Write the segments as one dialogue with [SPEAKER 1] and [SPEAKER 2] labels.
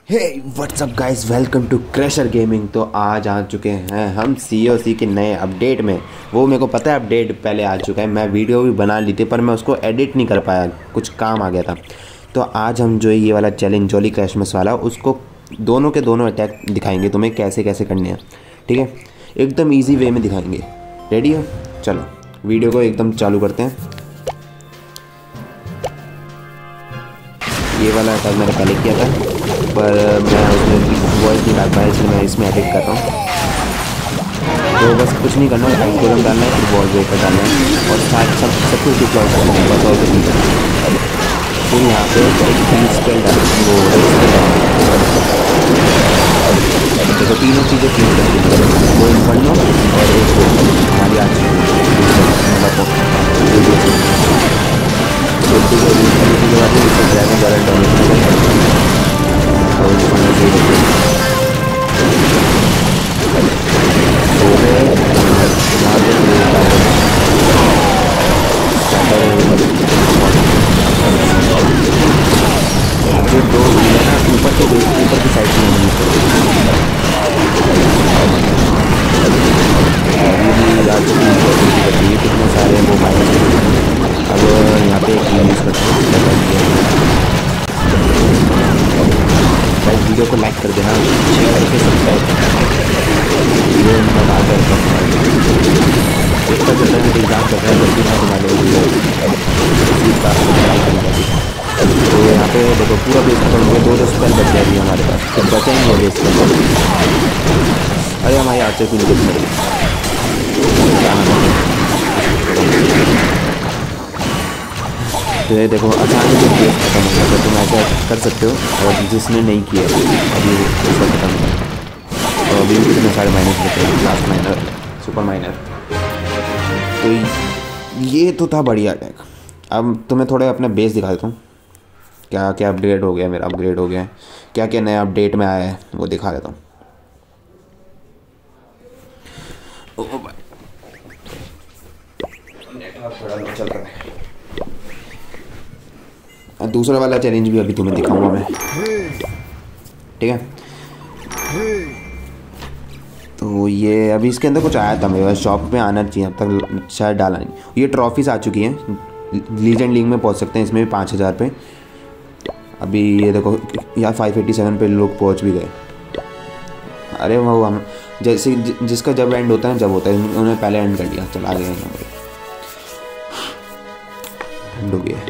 [SPEAKER 1] Hey what's up guys, welcome to crasher gaming. तो आज आ चुके हैं हम COC के नए अपडेट में। वो मेरे को पता है अपडेट पहले आ चुका है, मैं वीडियो भी बना ली थी पर मैं उसको एडिट नहीं कर पाया, कुछ काम आ गया था। तो आज हम जो ये वाला चैलेंज जॉली क्रैशमस वाला, उसको दोनों के दोनों अटैक दिखाएंगे तुम्हें कैसे कैसे करने हैं। ठीक है, एकदम ईजी वे में दिखाएंगे। रेडी हो? चलो वीडियो को एकदम चालू करते हैं। ये वाला अटैक मैंने पहले किया था पर मैं उसमें वॉइस नहीं डाल पाया, इसलिए मैं इसमें एडिट कर रहा हूँ। तो बस कुछ नहीं करना है, आइसोलेशन डालना है, फिर वॉल ब्रेकर डालना है और साथ सब कुछ डिप्लॉय करना है, बस और कुछ नहीं करना है। फिर यहाँ पे एक स्पेल डालना है, वो देखो तीनों चीज़ें चेंज करती हैं, वो इन्फर्नो और एक हमारी आज ड्रैगन ज़्यादा डैमेज जो दो व्हील है ना ऊपर की साइड से यूज़ करते हैं। कितने सारे वो माइनस अब यहाँ पे एक यूज़ करते हैं। वीडियो को लाइक कर देना, शेयर करके सब्सक्राइब वीडियो बना कर पेपर चल रहा है, एग्जाम चल रहा है, जल्दी ना बना लो वीडियो। तो यहाँ पे देखो पूरा बेस खत्म हो गया, दो स्पेल बच जाएगी हमारे पास, तो बचेंगे बेस स्पेल। अरे हमारे आर्चर की निकल पड़ी। तो ये देखो अचानक से बेस खत्म हो गया, तो तुम ऐसा कर सकते हो और जिसने नहीं किया अभी उसका खत्म हो। और अभी भी कितने सारे माइनस बचे, लास्ट माइनर, सुपर माइनर। तो ये तो था बढ़िया अटैक। अब तुम्हें थोड़े अपने बेस दिखा देता हूँ, क्या क्या अपग्रेड हो गया, मेरा अपग्रेड हो गया है, क्या क्या नया अपडेट में आया है वो दिखा देता हूँ। नेटवर्क थोड़ा लो चल रहा है। दूसरा वाला चैलेंज भी अभी तुम्हें दिखाऊंगा मैं, ठीक है। तो ये अभी इसके अंदर कुछ आया था मेरे पास, शॉप में आना चाहिए, अब तक शायद डाला नहीं। ये ट्रॉफीज आ चुकी हैं, लीजेंड लीग में पहुंच सकते हैं इसमें भी 5000 पे। अभी ये देखो यार 587 पे लोग पहुंच भी गए। अरे वो हम जैसे जिसका जब एंड होता है जब होता है, उन्होंने पहले एंड कर लिया, चला गया यहाँ पर, एंड हो गया।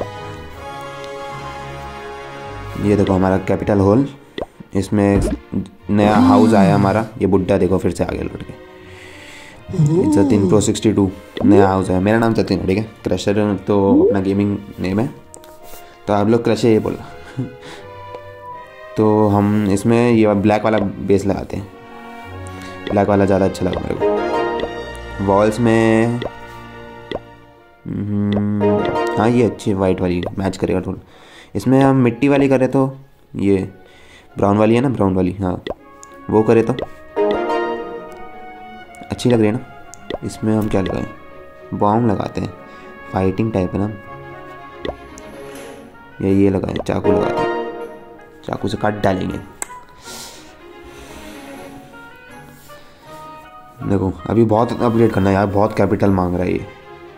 [SPEAKER 1] ये देखो हमारा कैपिटल हॉल, इसमें नया हाउस आया हमारा। ये बुड्ढा देखो फिर से आगे लौट के, जतिन प्रो 62 नया हाउस है। मेरा नाम जतिन है, ठीक है। क्रशर तो अपना गेमिंग नेम है, तो आप लोग क्रशर ये बोला। तो हम इसमें ये ब्लैक वाला बेस लगाते हैं, ब्लैक वाला ज़्यादा अच्छा लगा मेरे को। वॉल्स में हाँ ये अच्छी वाइट वाली मैच करेगा थोड़ा। इसमें हम मिट्टी वाली करें तो ये ब्राउन वाली है ना, ब्राउन वाली, हाँ वो करे तो अच्छी लग रही है ना। इसमें हम क्या लगाएं, बॉम्ब लगाते हैं, फाइटिंग टाइप है ना, या ये लगाएं, चाकू लगाते हैं, चाकू से काट डालेंगे। देखो अभी बहुत अपग्रेड करना है यार, बहुत कैपिटल मांग रहा है ये।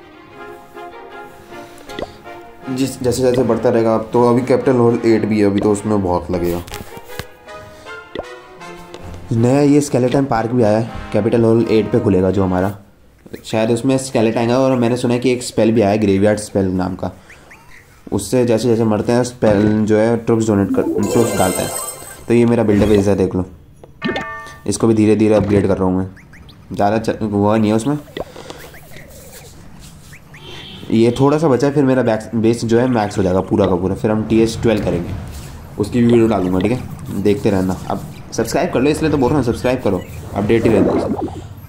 [SPEAKER 1] जैसे जैसे बढ़ता रहेगा अब तो अभी कैपिटल हॉल 8 भी है, अभी तो उसमें बहुत लगेगा। नया ये स्केलेटन पार्क भी आया है, कैपिटल हॉल 8 पे खुलेगा जो हमारा, शायद उसमें स्केलेटन आएगा। और मैंने सुना है कि एक स्पेल भी आया है, ग्रेवयार्ड स्पेल नाम का, उससे जैसे जैसे मरते हैं स्पेल जो है ट्रुप्स ट्रुप्स डालता है। तो ये मेरा बिल्डअप एरिया देख लो, इसको भी धीरे धीरे अपग्रेड कर रहा हूँ मैं, ज़्यादा हुआ नहीं है उसमें। ये थोड़ा सा बचा है, फिर मेरा बेस जो है मैक्स हो जाएगा पूरा का पूरा, फिर हम TH12 करेंगे, उसकी भी वीडियो डालूंगा, ठीक है। देखते रहना, अब सब्सक्राइब कर लो, इसलिए तो बोल रहा हूँ सब्सक्राइब करो, अपडेट ही रहना उससे।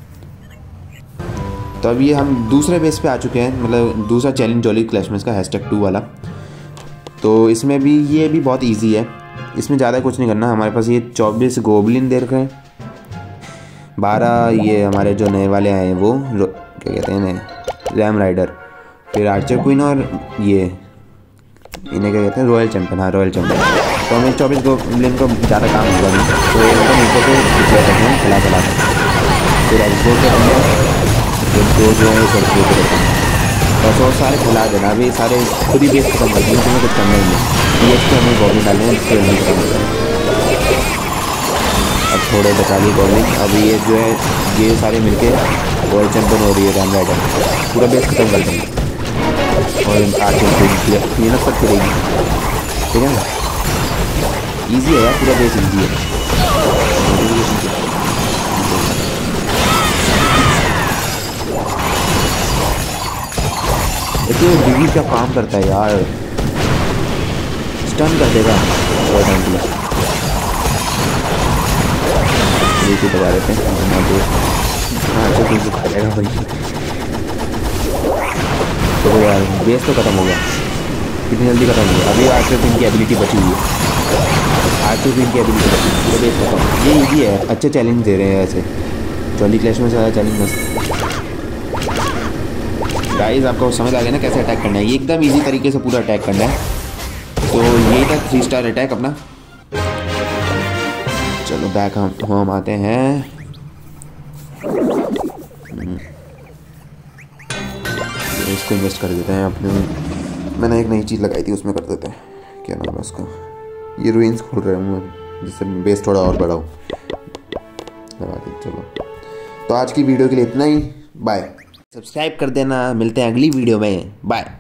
[SPEAKER 1] तो अब ये हम दूसरे बेस पे आ चुके हैं, मतलब दूसरा चैलेंज जॉली क्रैशमस का #2 वाला। तो इसमें भी ये भी बहुत ईजी है, इसमें ज़्यादा कुछ नहीं करना। हमारे पास ये 24 गोबलिन दे रखे हैं, 12 ये हमारे जो नए वाले आए हैं वो क्या कहते हैं नए, रैम राइडर, फिर आर्चर क्वीन, और ये इन्हें क्या कहते हैं, रॉयल चैंपियन। हाँ रॉयल चैंपियन। तो हमें 24 गोब्लिन को ज़्यादा काम होगा नहीं, तो इनको नीचे से डिप्लॉय करते हैं खिला खिला कर। फिर एक्सपोर्ट करेंगे, फिर जो है एक्सपोर्ट करते हैं। बस और सारे खिला देना, अभी सारे खुद ही बेस खत्म कर देंगे, तुम्हें कुछ करना ही नहीं। ये इसके हमें गोब्लिन डालने हैं जिससे जल्दी खत्म हो जाए। अब थोड़े बचा लिए गोब्लिन। अभी ये जो है ये सारे मिलके वर्ल्ड चैंपियन हो रही है रैम राइडर, पूरा बेस खत्म कर देंगे और आर्चर ये ना सब करेगी, ठीक है ना। ईजी है यार, पूरा बेस ईजी है। देखिए डिग्री क्या काम करता है यार, स्टन कर देगा थोड़ा टाइम के लिए। ये बजा रहे थे अच्छा कुछ खाएगा भाई। तो यार बेस तो खत्म हो गया, कितनी जल्दी खत्म हो गया। अभी आर्चर टीम की एबिलिटी बची हुई है, आर्चर टीम की एबिलिटी बची हुई है, तो बेस खत्म। ये इजी है, अच्छे चैलेंज दे रहे हैं ऐसे। जॉली क्लैश में ज़्यादा चैलेंज मस्त। गाइस आपको समझ आ गया ना कैसे अटैक करना है, ये एकदम इजी तरीके से पूरा अटैक करना है। तो यही था 3 स्टार अटैक अपना। चलो बैक हम आते हैं। इसको इन्वेस्ट कर देते हैं अपने, मैंने एक नई चीज़ लगाई थी उसमें कर देते हैं। क्या नाम है उसका, ये रूइंस खोल रहा हूँ जिससे बेस थोड़ा और बढ़ाऊँ, लगा दी। चलो तो आज की वीडियो के लिए इतना ही, बाय। सब्सक्राइब कर देना, मिलते हैं अगली वीडियो में, बाय।